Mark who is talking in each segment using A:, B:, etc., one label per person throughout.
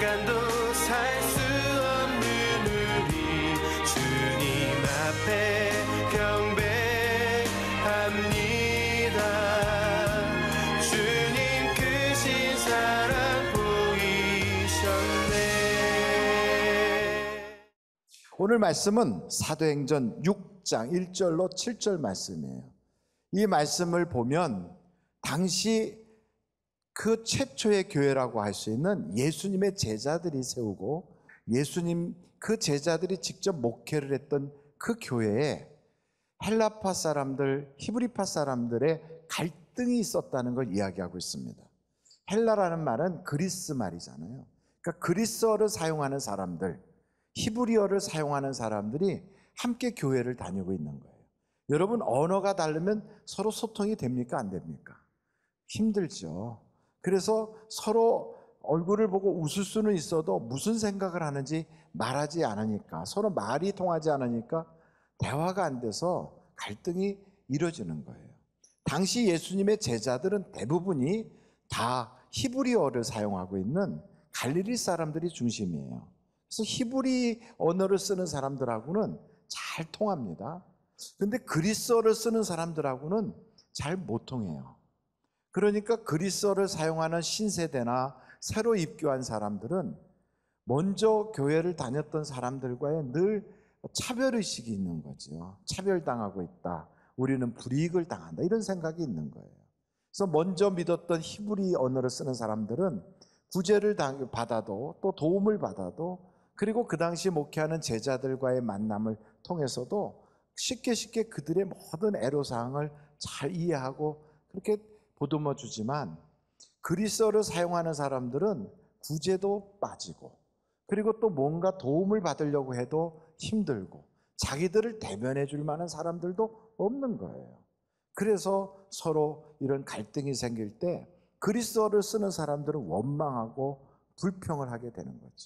A: 순간도 살 수 없는 우리 주님 앞에 경배합니다. 주님 크신 사랑 보이셨네.
B: 오늘 말씀은 사도행전 6장 1절로 7절 말씀이에요. 이 말씀을 보면 당시 그 최초의 교회라고 할 수 있는 예수님의 제자들이 세우고 예수님 그 제자들이 직접 목회를 했던 그 교회에 헬라파 사람들, 히브리파 사람들의 갈등이 있었다는 걸 이야기하고 있습니다. 헬라라는 말은 그리스 말이잖아요. 그러니까 그리스어를 사용하는 사람들, 히브리어를 사용하는 사람들이 함께 교회를 다니고 있는 거예요. 여러분, 언어가 다르면 서로 소통이 됩니까? 안 됩니까? 힘들죠. 그래서 서로 얼굴을 보고 웃을 수는 있어도 무슨 생각을 하는지 말하지 않으니까, 서로 말이 통하지 않으니까 대화가 안 돼서 갈등이 이루어지는 거예요. 당시 예수님의 제자들은 대부분이 다 히브리어를 사용하고 있는 갈릴리 사람들이 중심이에요. 그래서 히브리 언어를 쓰는 사람들하고는 잘 통합니다. 근데 그리스어를 쓰는 사람들하고는 잘 못 통해요. 그러니까 그리스어를 사용하는 신세대나 새로 입교한 사람들은 먼저 교회를 다녔던 사람들과의 늘 차별의식이 있는 거죠. 차별당하고 있다. 우리는 불이익을 당한다. 이런 생각이 있는 거예요. 그래서 먼저 믿었던 히브리 언어를 쓰는 사람들은 구제를 받아도 또 도움을 받아도 그리고 그 당시 목회하는 제자들과의 만남을 통해서도 쉽게 그들의 모든 애로사항을 잘 이해하고 그렇게 보듬어 주지만 그리스어를 사용하는 사람들은 구제도 빠지고 그리고 또 뭔가 도움을 받으려고 해도 힘들고 자기들을 대변해 줄 만한 사람들도 없는 거예요. 그래서 서로 이런 갈등이 생길 때 그리스어를 쓰는 사람들은 원망하고 불평을 하게 되는 거죠.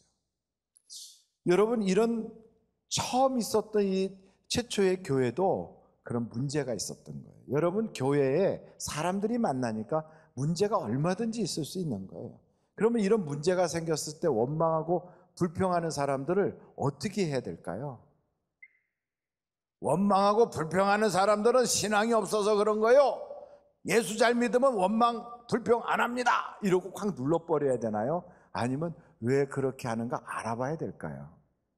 B: 여러분, 이런 처음 있었던 이 최초의 교회도 그런 문제가 있었던 거예요. 여러분, 교회에 사람들이 만나니까 문제가 얼마든지 있을 수 있는 거예요. 그러면 이런 문제가 생겼을 때 원망하고 불평하는 사람들을 어떻게 해야 될까요? 원망하고 불평하는 사람들은 신앙이 없어서 그런 거예요. 예수 잘 믿으면 원망, 불평 안 합니다. 이러고 확 눌러버려야 되나요? 아니면 왜 그렇게 하는가 알아봐야 될까요?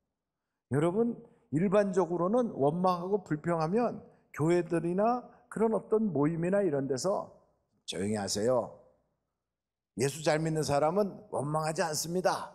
B: 여러분, 일반적으로는 원망하고 불평하면 교회들이나 그런 어떤 모임이나 이런 데서 조용히 하세요. 예수 잘 믿는 사람은 원망하지 않습니다.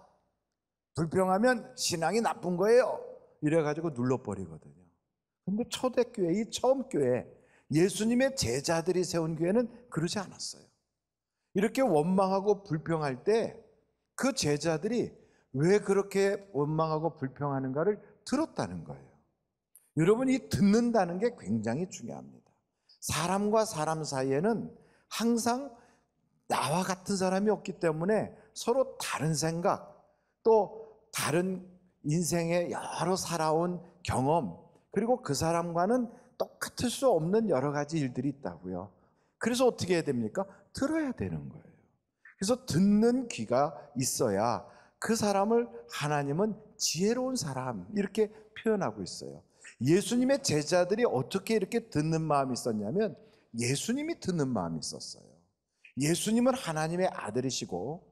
B: 불평하면 신앙이 나쁜 거예요. 이래가지고 눌러버리거든요. 근데 초대교회, 이 처음 교회, 예수님의 제자들이 세운 교회는 그러지 않았어요. 이렇게 원망하고 불평할 때 그 제자들이 왜 그렇게 원망하고 불평하는가를 들었다는 거예요. 여러분, 이 듣는다는 게 굉장히 중요합니다. 사람과 사람 사이에는 항상 나와 같은 사람이 없기 때문에 서로 다른 생각, 또 다른 인생의 여러 살아온 경험, 그리고 그 사람과는 똑같을 수 없는 여러 가지 일들이 있다고요. 그래서 어떻게 해야 됩니까? 들어야 되는 거예요. 그래서 듣는 귀가 있어야 그 사람을 하나님은 지혜로운 사람 이렇게 표현하고 있어요. 예수님의 제자들이 어떻게 이렇게 듣는 마음이 있었냐면 예수님이 듣는 마음이 있었어요. 예수님은 하나님의 아들이시고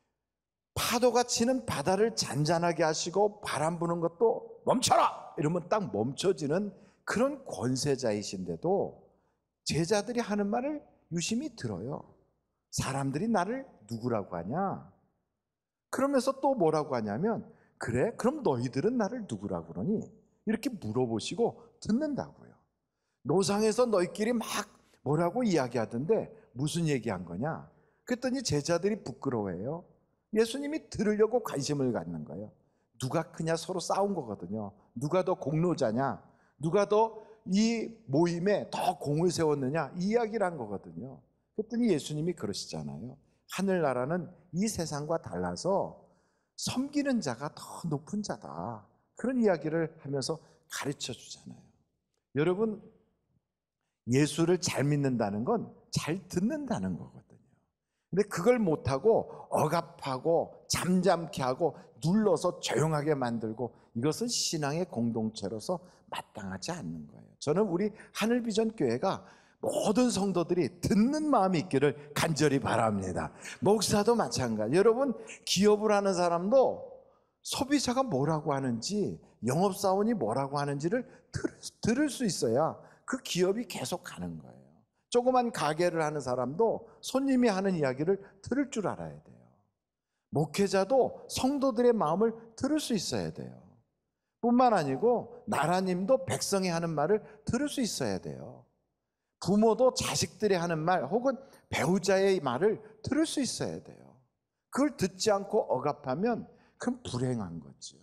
B: 파도가 치는 바다를 잔잔하게 하시고 바람 부는 것도 멈춰라! 이러면 딱 멈춰지는 그런 권세자이신데도 제자들이 하는 말을 유심히 들어요. 사람들이 나를 누구라고 하냐? 그러면서 또 뭐라고 하냐면 그래? 그럼 너희들은 나를 누구라고 그러니? 이렇게 물어보시고 듣는다고요. 노상에서 너희끼리 막 뭐라고 이야기하던데 무슨 얘기한 거냐? 그랬더니 제자들이 부끄러워해요. 예수님이 들으려고 관심을 갖는 거예요. 누가 크냐 서로 싸운 거거든요. 누가 더 공로자냐? 누가 더 이 모임에 더 공을 세웠느냐? 이 이야기를 한 거거든요. 그랬더니 예수님이 그러시잖아요. 하늘나라는 이 세상과 달라서 섬기는 자가 더 높은 자다. 그런 이야기를 하면서 가르쳐 주잖아요. 여러분, 예수를 잘 믿는다는 건 잘 듣는다는 거거든요. 근데 그걸 못하고 억압하고 잠잠케 하고 눌러서 조용하게 만들고, 이것은 신앙의 공동체로서 마땅하지 않는 거예요. 저는 우리 하늘비전교회가 모든 성도들이 듣는 마음이 있기를 간절히 바랍니다. 목사도 마찬가지. 여러분, 기업을 하는 사람도 소비자가 뭐라고 하는지, 영업사원이 뭐라고 하는지를 들을 수 있어야 그 기업이 계속 가는 거예요. 조그만 가게를 하는 사람도 손님이 하는 이야기를 들을 줄 알아야 돼요. 목회자도 성도들의 마음을 들을 수 있어야 돼요. 뿐만 아니고 나라님도 백성이 하는 말을 들을 수 있어야 돼요. 부모도 자식들이 하는 말 혹은 배우자의 말을 들을 수 있어야 돼요. 그걸 듣지 않고 억압하면 그건 불행한 거죠.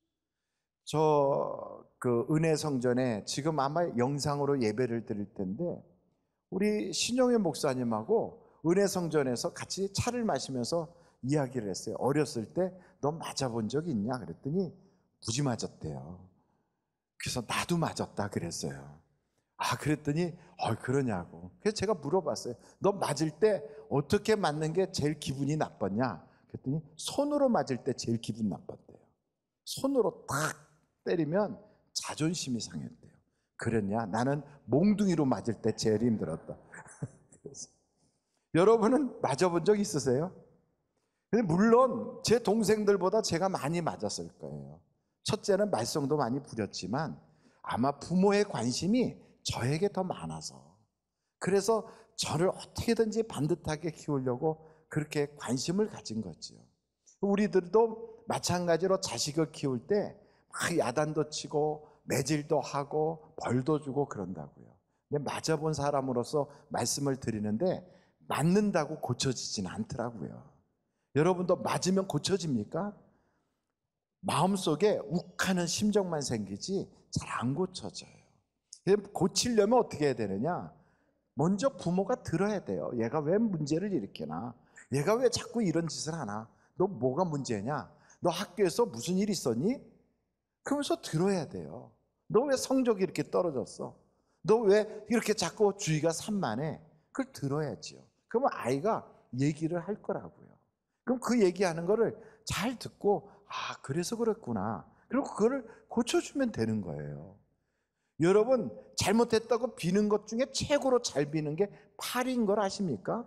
B: 그 은혜 성전에 지금 아마 영상으로 예배를 드릴 텐데, 우리 신용현 목사님하고 은혜 성전에서 같이 차를 마시면서 이야기를 했어요. 어렸을 때 너 맞아본 적 있냐 그랬더니 무지 맞았대요. 그래서 나도 맞았다 그랬어요. 아, 그랬더니 그러냐고. 그래서 제가 물어봤어요. 너 맞을 때 어떻게 맞는 게 제일 기분이 나빴냐 그랬더니 손으로 맞을 때 제일 기분 나빴대요. 손으로 탁 때리면 자존심이 상했대요. 그랬냐? 나는 몽둥이로 맞을 때 제일 힘들었다. 여러분은 맞아본 적 있으세요? 근데 물론 제 동생들보다 제가 많이 맞았을 거예요. 첫째는 말썽도 많이 부렸지만 아마 부모의 관심이 저에게 더 많아서, 그래서 저를 어떻게든지 반듯하게 키우려고 그렇게 관심을 가진 거죠. 우리들도 마찬가지로 자식을 키울 때 막 야단도 치고 매질도 하고 벌도 주고 그런다고요. 근데 맞아본 사람으로서 말씀을 드리는데 맞는다고 고쳐지진 않더라고요. 여러분도 맞으면 고쳐집니까? 마음속에 욱하는 심정만 생기지 잘 안 고쳐져요. 고치려면 어떻게 해야 되느냐? 먼저 부모가 들어야 돼요. 얘가 왜 문제를 일으키나? 얘가 왜 자꾸 이런 짓을 하나? 너 뭐가 문제냐? 너 학교에서 무슨 일 있었니? 그러면서 들어야 돼요. 너 왜 성적이 이렇게 떨어졌어? 너 왜 이렇게 자꾸 주의가 산만해? 그걸 들어야지요. 그러면 아이가 얘기를 할 거라고요. 그럼 그 얘기하는 거를 잘 듣고, 아, 그래서 그랬구나. 그리고 그거를 고쳐주면 되는 거예요. 여러분, 잘못했다고 비는 것 중에 최고로 잘 비는 게 파리인 걸 아십니까?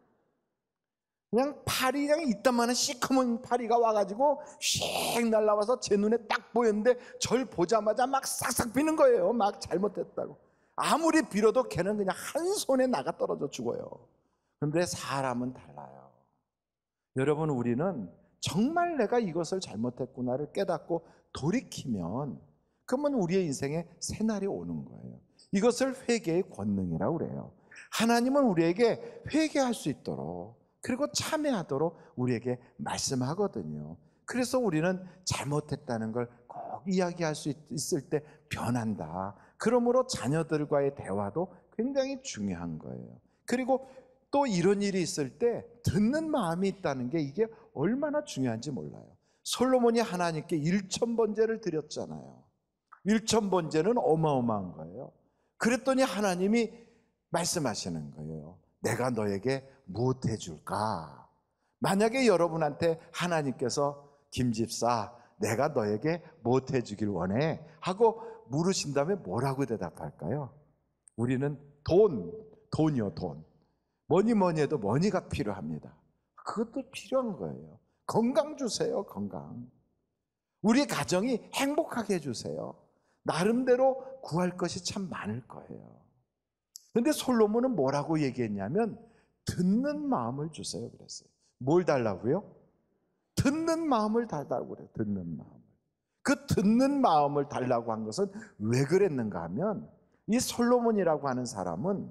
B: 그냥 파리, 그냥 이따만한 시커먼 파리가 와가지고 씩 날라와서 제 눈에 딱 보였는데 절 보자마자 막 싹싹 비는 거예요. 막 잘못했다고. 아무리 빌어도 걔는 그냥 한 손에 나가 떨어져 죽어요. 그런데 사람은 달라요. 여러분, 우리는 정말 내가 이것을 잘못했구나를 깨닫고 돌이키면, 그러면 우리의 인생에 새날이 오는 거예요. 이것을 회개의 권능이라고 그래요. 하나님은 우리에게 회개할 수 있도록, 그리고 참회하도록 우리에게 말씀하거든요. 그래서 우리는 잘못했다는 걸 꼭 이야기할 수 있을 때 변한다. 그러므로 자녀들과의 대화도 굉장히 중요한 거예요. 그리고 또 이런 일이 있을 때 듣는 마음이 있다는 게 이게 얼마나 중요한지 몰라요. 솔로몬이 하나님께 1000번제를 드렸잖아요. 1000번제는 어마어마한 거예요. 그랬더니 하나님이 말씀하시는 거예요. 내가 너에게 무엇 해줄까? 만약에 여러분한테 하나님께서 김집사, 내가 너에게 무엇 해주길 원해? 하고 물으신다면 뭐라고 대답할까요? 우리는 돈이요, 돈. 뭐니 해도 머니가 필요합니다. 그것도 필요한 거예요. 건강 주세요, 건강. 우리 가정이 행복하게 해주세요. 나름대로 구할 것이 참 많을 거예요. 그런데 솔로몬은 뭐라고 얘기했냐면 듣는 마음을 주세요 그랬어요. 뭘 달라고요? 듣는 마음을 달라고 그래요. 듣는 마음을. 그 듣는 마음을 달라고 한 것은 왜 그랬는가 하면, 이 솔로몬이라고 하는 사람은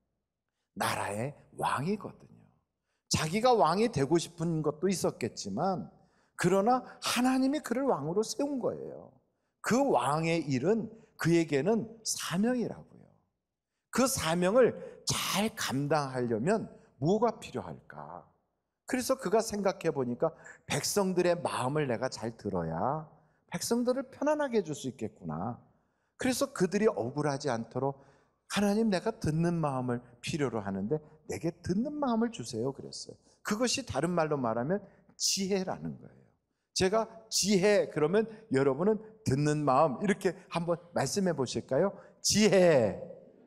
B: 나라의 왕이거든요. 자기가 왕이 되고 싶은 것도 있었겠지만, 그러나 하나님이 그를 왕으로 세운 거예요. 그 왕의 일은 그에게는 사명이라고요. 그 사명을 잘 감당하려면 뭐가 필요할까? 그래서 그가 생각해 보니까 백성들의 마음을 내가 잘 들어야 백성들을 편안하게 해줄 수 있겠구나. 그래서 그들이 억울하지 않도록 하나님, 내가 듣는 마음을 필요로 하는데 내게 듣는 마음을 주세요 그랬어요. 그것이 다른 말로 말하면 지혜라는 거예요. 제가 지혜 그러면 여러분은 듣는 마음 이렇게 한번 말씀해 보실까요? 지혜.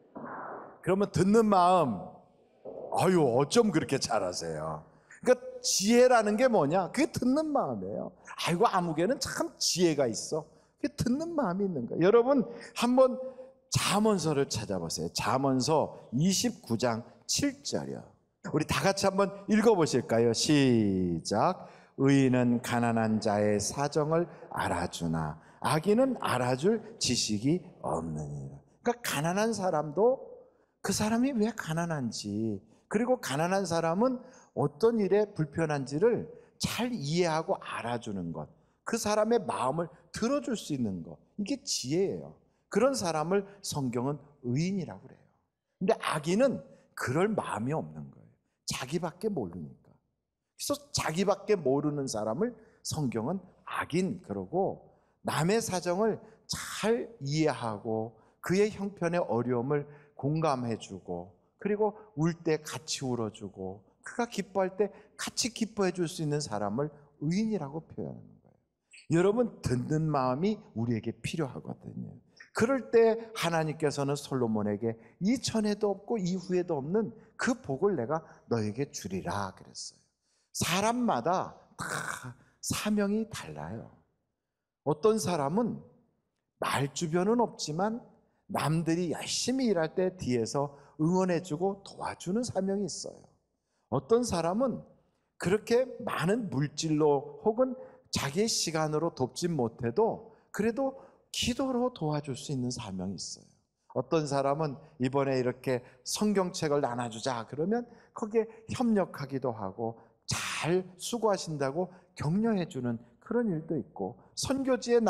B: 그러면 듣는 마음. 아유, 어쩜 그렇게 잘하세요. 그러니까 지혜라는 게 뭐냐? 그게 듣는 마음이에요. 아이고, 아무개는 참 지혜가 있어. 그게 듣는 마음이 있는 거예요. 여러분 한번 잠언서를 찾아보세요. 잠언서 29장 7절이요. 우리 다 같이 한번 읽어보실까요? 시작. 의인은 가난한 자의 사정을 알아주나 악인은 알아줄 지식이 없느니라. 그러니까 가난한 사람도 그 사람이 왜 가난한지, 그리고 가난한 사람은 어떤 일에 불편한지를 잘 이해하고 알아주는 것, 그 사람의 마음을 들어줄 수 있는 것, 이게 지혜예요. 그런 사람을 성경은 의인이라고 그래요. 근데 악인은 그럴 마음이 없는 거예요. 자기밖에 모르니까. 그래서 자기밖에 모르는 사람을 성경은 악인 그러고, 남의 사정을 잘 이해하고 그의 형편의 어려움을 공감해주고, 그리고 울 때 같이 울어주고, 그가 기뻐할 때 같이 기뻐해 줄 수 있는 사람을 의인이라고 표현하는 거예요. 여러분, 듣는 마음이 우리에게 필요하거든요. 그럴 때 하나님께서는 솔로몬에게 이전에도 없고 이후에도 없는 그 복을 내가 너에게 주리라 그랬어요. 사람마다 다 사명이 달라요. 어떤 사람은 말주변은 없지만 남들이 열심히 일할 때 뒤에서 응원해주고 도와주는 사명이 있어요. 어떤 사람은 그렇게 많은 물질로 혹은 자기의 시간으로 돕지 못해도 그래도 기도로 도와줄 수 있는 사명이 있어요. 어떤 사람은 이번에 이렇게 성경책을 나눠주자 그러면 거기에 협력하기도 하고 잘 수고하신다고 격려해주는 그런 일도 있고, 선교지에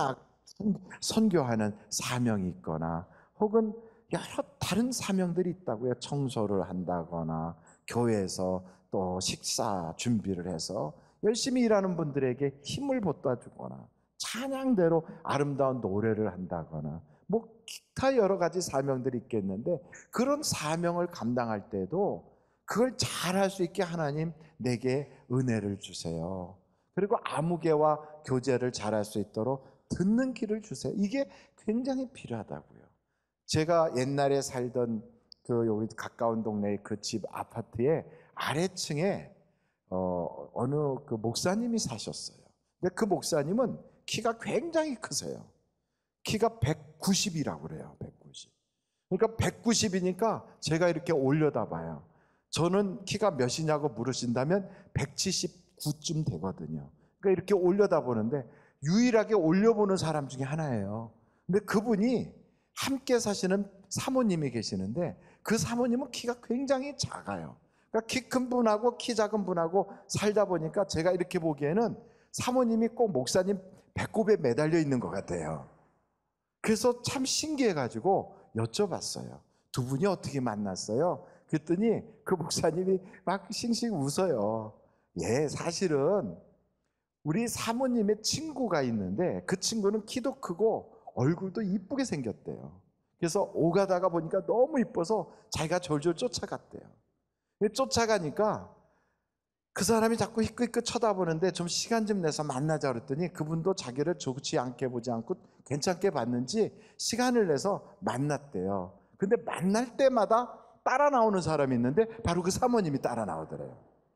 B: 선교하는 사명이 있거나 혹은 여러 다른 사명들이 있다고요. 청소를 한다거나 교회에서 또 식사 준비를 해서 열심히 일하는 분들에게 힘을 돋아주거나 찬양대로 아름다운 노래를 한다거나 뭐 기타 여러 가지 사명들이 있겠는데, 그런 사명을 감당할 때도 그걸 잘할 수 있게 하나님 내게 은혜를 주세요. 그리고 아무개와 교제를 잘할 수 있도록 듣는 길을 주세요. 이게 굉장히 필요하다고요. 제가 옛날에 살던 그 여기 가까운 동네의 그 집 아파트의 아래층에 어느 그 목사님이 사셨어요. 근데 그 목사님은 키가 굉장히 크세요. 키가 190이라고 그래요. 190. 그러니까 190이니까 제가 이렇게 올려다봐요. 저는 키가 몇이냐고 물으신다면 179쯤 되거든요. 그러니까 이렇게 올려다보는데 유일하게 올려보는 사람 중에 하나예요. 근데 그분이 함께 사시는 사모님이 계시는데 그 사모님은 키가 굉장히 작아요. 그러니까 키 큰 분하고 키 작은 분하고 살다 보니까 제가 이렇게 보기에는 사모님이 꼭 목사님 배꼽에 매달려 있는 것 같아요. 그래서 참 신기해가지고 여쭤봤어요. 두 분이 어떻게 만났어요? 그랬더니 그 목사님이 막 싱싱 웃어요. 예, 사실은 우리 사모님의 친구가 있는데 그 친구는 키도 크고 얼굴도 이쁘게 생겼대요. 그래서 오가다가 보니까 너무 이뻐서 자기가 졸졸 쫓아갔대요. 쫓아가니까 그 사람이 자꾸 희끗희끗 쳐다보는데 좀 시간 좀 내서 만나자 그랬더니 그분도 자기를 좋지 않게 보지 않고 괜찮게 봤는지 시간을 내서 만났대요. 근데 만날 때마다 따라 나오는 사람이 있는데 바로 그 사모님이 따라 나오더래요.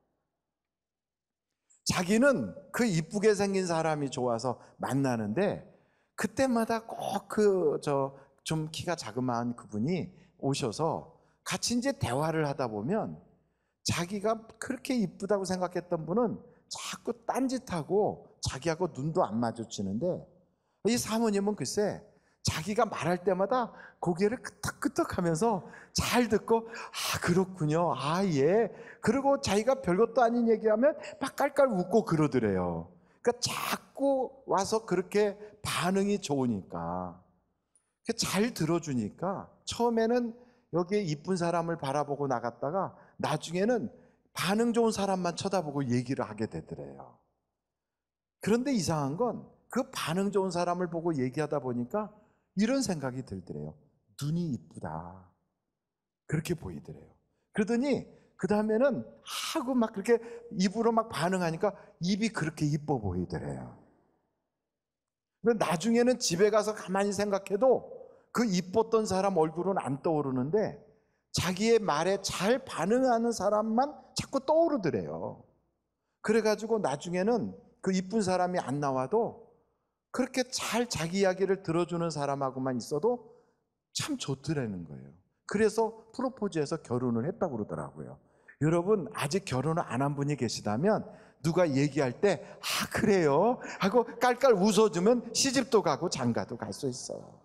B: 자기는 그 이쁘게 생긴 사람이 좋아서 만나는데 그때마다 꼭 좀 키가 자그마한 그분이 오셔서 같이 이제 대화를 하다 보면 자기가 그렇게 이쁘다고 생각했던 분은 자꾸 딴짓하고 자기하고 눈도 안 마주치는데, 이 사모님은 글쎄 자기가 말할 때마다 고개를 끄덕끄덕 하면서 잘 듣고 아 그렇군요, 아 예, 그리고 자기가 별것도 아닌 얘기하면 막 깔깔 웃고 그러더래요. 그러니까 자꾸 와서 그렇게 반응이 좋으니까 잘 들어주니까 처음에는 여기에 이쁜 사람을 바라보고 나갔다가 나중에는 반응 좋은 사람만 쳐다보고 얘기를 하게 되더래요. 그런데 이상한 건 그 반응 좋은 사람을 보고 얘기하다 보니까 이런 생각이 들더래요. 눈이 이쁘다. 그렇게 보이더래요. 그러더니 그 다음에는 하고 막 그렇게 입으로 막 반응하니까 입이 그렇게 이뻐 보이더래요. 근데 나중에는 집에 가서 가만히 생각해도 그 이뻤던 사람 얼굴은 안 떠오르는데 자기의 말에 잘 반응하는 사람만 자꾸 떠오르더래요. 그래가지고 나중에는 그 이쁜 사람이 안 나와도 그렇게 잘 자기 이야기를 들어주는 사람하고만 있어도 참 좋더라는 거예요. 그래서 프로포즈해서 결혼을 했다고 그러더라고요. 여러분, 아직 결혼을 안 한 분이 계시다면 누가 얘기할 때 그래요? 하고 깔깔 웃어주면 시집도 가고 장가도 갈 수 있어요.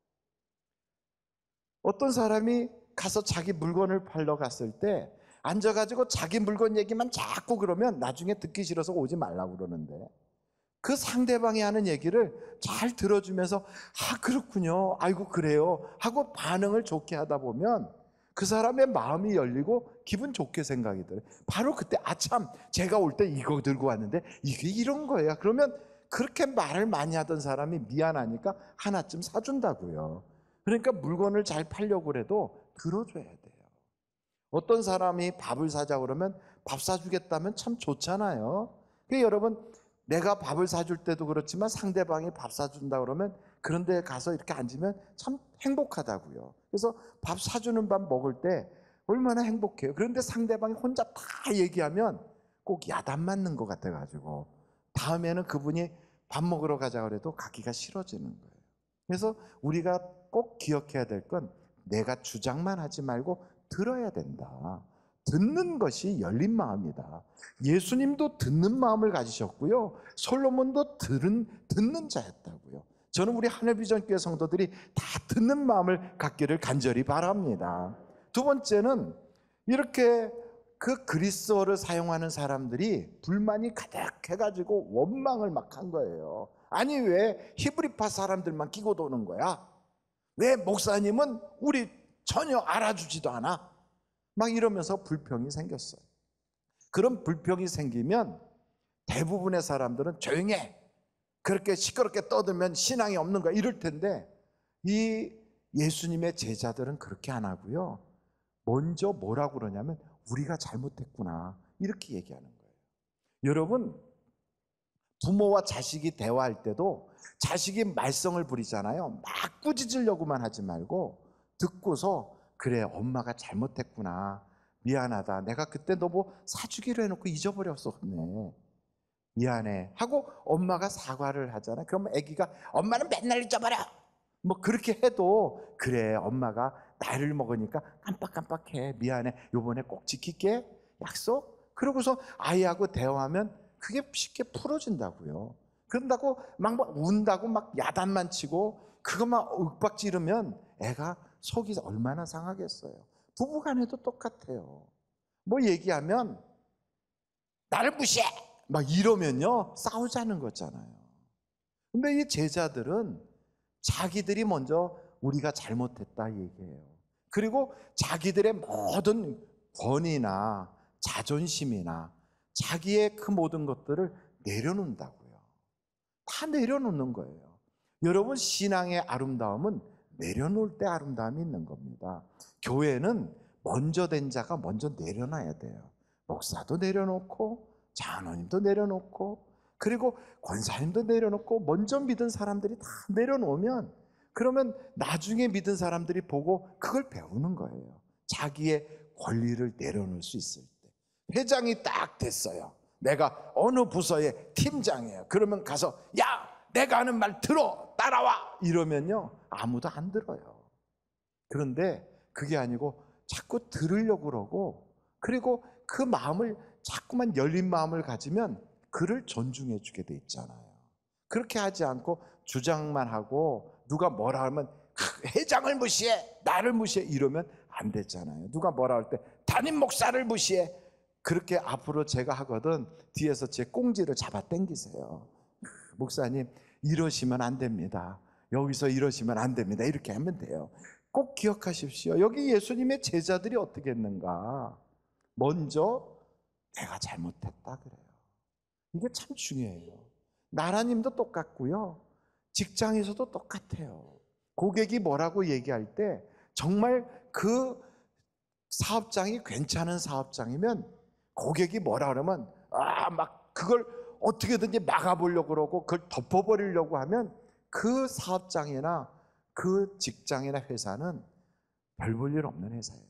B: 어떤 사람이 가서 자기 물건을 팔러 갔을 때 앉아가지고 자기 물건 얘기만 자꾸 그러면 나중에 듣기 싫어서 오지 말라고 그러는데, 그 상대방이 하는 얘기를 잘 들어주면서 그렇군요, 아이고 그래요 하고 반응을 좋게 하다 보면 그 사람의 마음이 열리고 기분 좋게 생각이 들어요. 바로 그때 참 제가 올 때 이거 들고 왔는데 이게 이런 거예요. 그러면 그렇게 말을 많이 하던 사람이 미안하니까 하나쯤 사준다고요. 그러니까 물건을 잘 팔려고 해도 들어줘야 돼요. 어떤 사람이 밥을 사자 그러면 밥 사주겠다면 참 좋잖아요. 그러니까 여러분, 내가 밥을 사줄 때도 그렇지만 상대방이 밥 사준다 그러면 그런 데 가서 이렇게 앉으면 참 행복하다고요. 그래서 밥 사주는 밥 먹을 때 얼마나 행복해요. 그런데 상대방이 혼자 다 얘기하면 꼭 야단 맞는 것 같아가지고 다음에는 그분이 밥 먹으러 가자 그래도 가기가 싫어지는 거예요. 그래서 우리가 꼭 기억해야 될 건 내가 주장만 하지 말고 들어야 된다. 듣는 것이 열린 마음이다. 예수님도 듣는 마음을 가지셨고요, 솔로몬도 듣는 자였다고요. 저는 우리 하늘비전교회 성도들이 다 듣는 마음을 갖기를 간절히 바랍니다. 두 번째는 이렇게 그 그리스어를 사용하는 사람들이 불만이 가득해가지고 원망을 막 한 거예요. 아니 왜 히브리파 사람들만 끼고 도는 거야? 왜 목사님은 우리 전혀 알아주지도 않아? 막 이러면서 불평이 생겼어요. 그런 불평이 생기면 대부분의 사람들은 조용히 해, 그렇게 시끄럽게 떠들면 신앙이 없는 거야, 이럴 텐데 이 예수님의 제자들은 그렇게 안 하고요, 먼저 뭐라고 그러냐면 우리가 잘못했구나 이렇게 얘기하는 거예요. 여러분, 부모와 자식이 대화할 때도 자식이 말썽을 부리잖아요. 막 꾸짖으려고만 하지 말고 듣고서 그래, 엄마가 잘못했구나, 미안하다, 내가 그때 너 뭐 사주기로 해놓고 잊어버렸었네, 미안해 하고 엄마가 사과를 하잖아요. 그러면 아기가 엄마는 맨날 잊어버려 뭐 그렇게 해도 그래, 엄마가 나이를 먹으니까 깜빡깜빡해, 미안해, 요번에 꼭 지킬게, 약속? 그러고서 아이하고 대화하면 그게 쉽게 풀어진다고요. 그런다고 막 운다고 막 야단만 치고 그것만 윽박지르면 애가 속이 얼마나 상하겠어요. 부부간에도 똑같아요. 뭐 얘기하면 나를 무시해 막 이러면요 싸우자는 거잖아요. 근데 이 제자들은 자기들이 먼저 우리가 잘못했다 얘기해요. 그리고 자기들의 모든 권위나 자존심이나 자기의 그 모든 것들을 내려놓는다고요. 다 내려놓는 거예요. 여러분, 신앙의 아름다움은 내려놓을 때 아름다움이 있는 겁니다. 교회는 먼저 된 자가 먼저 내려놔야 돼요. 목사도 내려놓고 장로님도 내려놓고 그리고 권사님도 내려놓고 먼저 믿은 사람들이 다 내려놓으면, 그러면 나중에 믿은 사람들이 보고 그걸 배우는 거예요. 자기의 권리를 내려놓을 수 있을 때. 회장이 딱 됐어요. 내가 어느 부서의 팀장이에요. 그러면 가서 야, 내가 하는 말 들어, 따라와 이러면요 아무도 안 들어요. 그런데 그게 아니고 자꾸 들으려고 그러고, 그리고 그 마음을 자꾸만 열린 마음을 가지면 그를 존중해 주게 돼 있잖아요. 그렇게 하지 않고 주장만 하고 누가 뭐라 하면 회장을 무시해, 나를 무시해 이러면 안 되잖아요. 누가 뭐라 할 때 담임 목사를 무시해, 그렇게 앞으로 제가 하거든 뒤에서 제 꽁지를 잡아 당기세요. 목사님 이러시면 안 됩니다, 여기서 이러시면 안 됩니다, 이렇게 하면 돼요. 꼭 기억하십시오. 여기 예수님의 제자들이 어떻게 했는가? 먼저 내가 잘못했다 그래요. 이게 참 중요해요. 나라님도 똑같고요, 직장에서도 똑같아요. 고객이 뭐라고 얘기할 때 정말 그 사업장이 괜찮은 사업장이면 고객이 뭐라 그러면 막 그걸 어떻게든지 막아보려고 그러고 그걸 덮어버리려고 하면 그 사업장이나 그 직장이나 회사는 별 볼 일 없는 회사예요.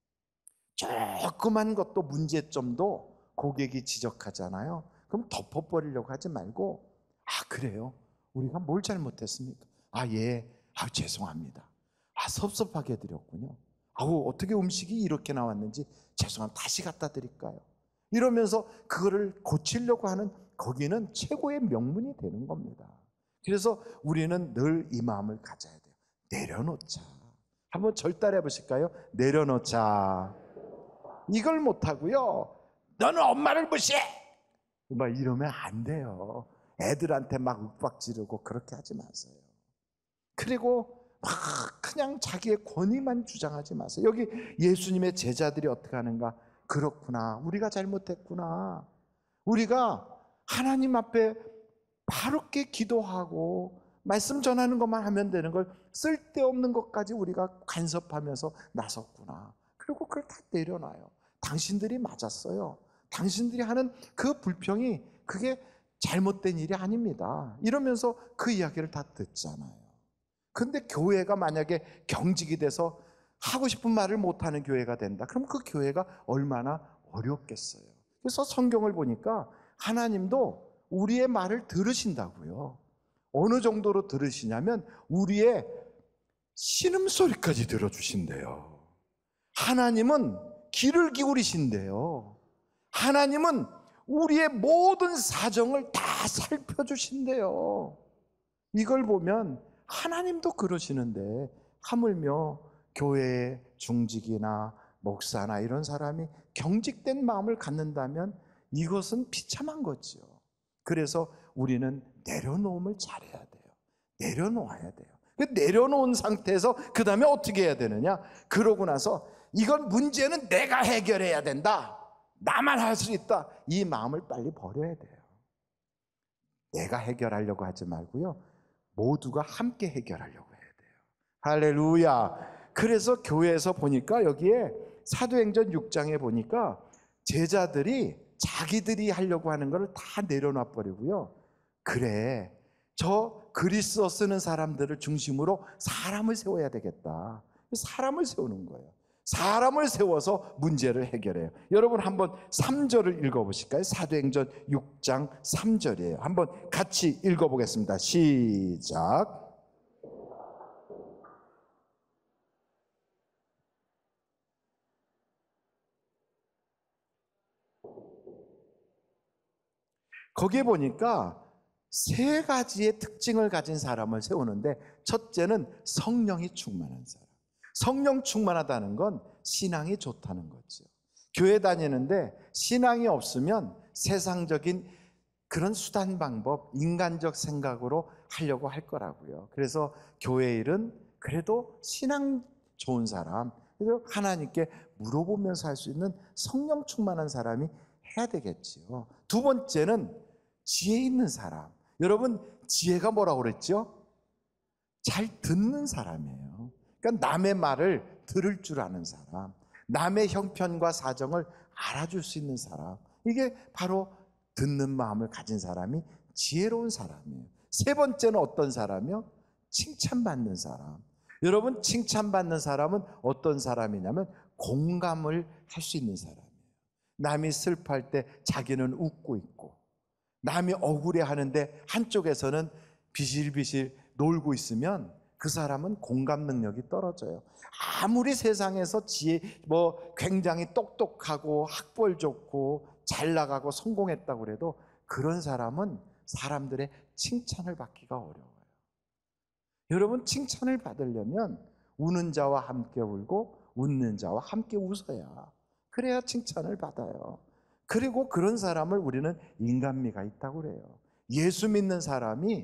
B: 조그만 것도 문제점도 고객이 지적하잖아요. 그럼 덮어버리려고 하지 말고 그래요? 우리가 뭘 잘못했습니까? 예. 죄송합니다. 섭섭하게 해드렸군요. 어떻게 음식이 이렇게 나왔는지 죄송합니다. 다시 갖다 드릴까요? 이러면서 그거를 고치려고 하는 거기는 최고의 명분이 되는 겁니다. 그래서 우리는 늘 이 마음을 가져야 돼요. 내려놓자. 한번 절달해 보실까요? 내려놓자. 이걸 못하고요. 너는 엄마를 무시해! 막 이러면 안 돼요. 애들한테 막 윽박 지르고 그렇게 하지 마세요. 그리고 막 그냥 자기의 권위만 주장하지 마세요. 여기 예수님의 제자들이 어떻게 하는가? 그렇구나. 우리가 잘못했구나. 우리가 하나님 앞에 바르게 기도하고 말씀 전하는 것만 하면 되는 걸 쓸데없는 것까지 우리가 간섭하면서 나섰구나. 그리고 그걸 다 내려놔요. 당신들이 맞았어요. 당신들이 하는 그 불평이 그게 잘못된 일이 아닙니다. 이러면서 그 이야기를 다 듣잖아요. 근데 교회가 만약에 경직이 돼서 하고 싶은 말을 못하는 교회가 된다. 그럼 그 교회가 얼마나 어렵겠어요. 그래서 성경을 보니까 하나님도 우리의 말을 들으신다고요. 어느 정도로 들으시냐면 우리의 신음소리까지 들어주신대요. 하나님은 귀를 기울이신대요. 하나님은 우리의 모든 사정을 다 살펴주신대요. 이걸 보면 하나님도 그러시는데 하물며 교회의 중직이나 목사나 이런 사람이 경직된 마음을 갖는다면 이것은 비참한 거죠. 그래서 우리는 내려놓음을 잘해야 돼요. 내려놓아야 돼요. 내려놓은 상태에서 그 다음에 어떻게 해야 되느냐? 그러고 나서 이건 문제는 내가 해결해야 된다. 나만 할 수 있다. 이 마음을 빨리 버려야 돼요. 내가 해결하려고 하지 말고요. 모두가 함께 해결하려고 해야 돼요. 할렐루야. 그래서 교회에서 보니까 여기에 사도행전 6장에 보니까 제자들이 자기들이 하려고 하는 것을 다 내려놔 버리고요. 그래, 저 그리스도 쓰는 사람들을 중심으로 사람을 세워야 되겠다. 사람을 세우는 거예요. 사람을 세워서 문제를 해결해요. 여러분 한번 3절을 읽어보실까요? 사도행전 6장 3절이에요. 한번 같이 읽어보겠습니다. 시작. 거기에 보니까 세 가지의 특징을 가진 사람을 세우는데 첫째는 성령이 충만한 사람. 성령 충만하다는 건 신앙이 좋다는 거죠. 교회 다니는데 신앙이 없으면 세상적인 그런 수단 방법, 인간적 생각으로 하려고 할 거라고요. 그래서 교회 일은 그래도 신앙 좋은 사람, 그래서 하나님께 물어보면서 할 수 있는 성령 충만한 사람이 해야 되겠지요. 두 번째는 지혜 있는 사람. 여러분 지혜가 뭐라고 그랬죠? 잘 듣는 사람이에요. 그러니까 남의 말을 들을 줄 아는 사람, 남의 형편과 사정을 알아줄 수 있는 사람, 이게 바로 듣는 마음을 가진 사람이 지혜로운 사람이에요. 세 번째는 어떤 사람이요? 칭찬받는 사람. 여러분 칭찬받는 사람은 어떤 사람이냐면 공감을 할 수 있는 사람이에요. 남이 슬퍼할 때 자기는 웃고 있고, 남이 억울해하는데 한쪽에서는 비실비실 놀고 있으면 그 사람은 공감 능력이 떨어져요. 아무리 세상에서 굉장히 똑똑하고 학벌 좋고 잘 나가고 성공했다고 해도 그런 사람은 사람들의 칭찬을 받기가 어려워요. 여러분 칭찬을 받으려면 우는 자와 함께 울고 웃는 자와 함께 웃어야, 그래야 칭찬을 받아요. 그리고 그런 사람을 우리는 인간미가 있다고 그래요. 예수 믿는 사람이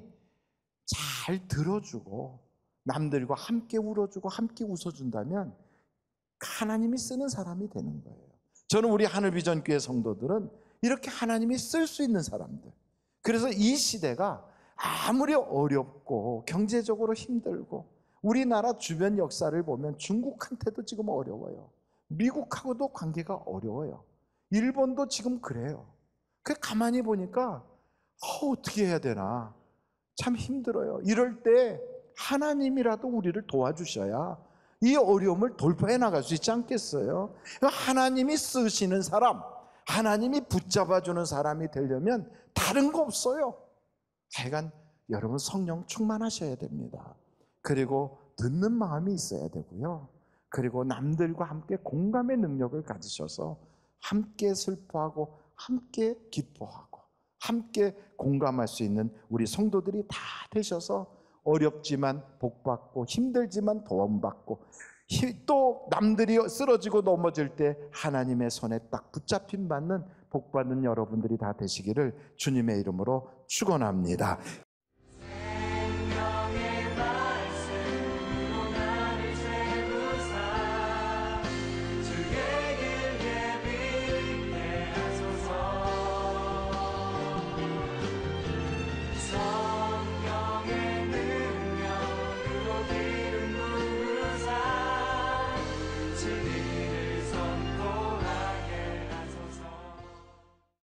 B: 잘 들어주고 남들과 함께 울어주고 함께 웃어준다면 하나님이 쓰는 사람이 되는 거예요. 저는 우리 하늘비전교회 성도들은 이렇게 하나님이 쓸 수 있는 사람들. 그래서 이 시대가 아무리 어렵고 경제적으로 힘들고 우리나라 주변 역사를 보면 중국한테도 지금 어려워요. 미국하고도 관계가 어려워요. 일본도 지금 그래요. 그 가만히 보니까 어떻게 해야 되나 참 힘들어요. 이럴 때 하나님이라도 우리를 도와주셔야 이 어려움을 돌파해 나갈 수 있지 않겠어요? 하나님이 쓰시는 사람, 하나님이 붙잡아주는 사람이 되려면 다른 거 없어요. 하여간 여러분 성령 충만하셔야 됩니다. 그리고 듣는 마음이 있어야 되고요. 그리고 남들과 함께 공감의 능력을 가지셔서 함께 슬퍼하고 함께 기뻐하고 함께 공감할 수 있는 우리 성도들이 다 되셔서 어렵지만 복받고 힘들지만 도움받고 또 남들이 쓰러지고 넘어질 때 하나님의 손에 딱 붙잡힘 받는 복받는 여러분들이 다 되시기를 주님의 이름으로 축원합니다.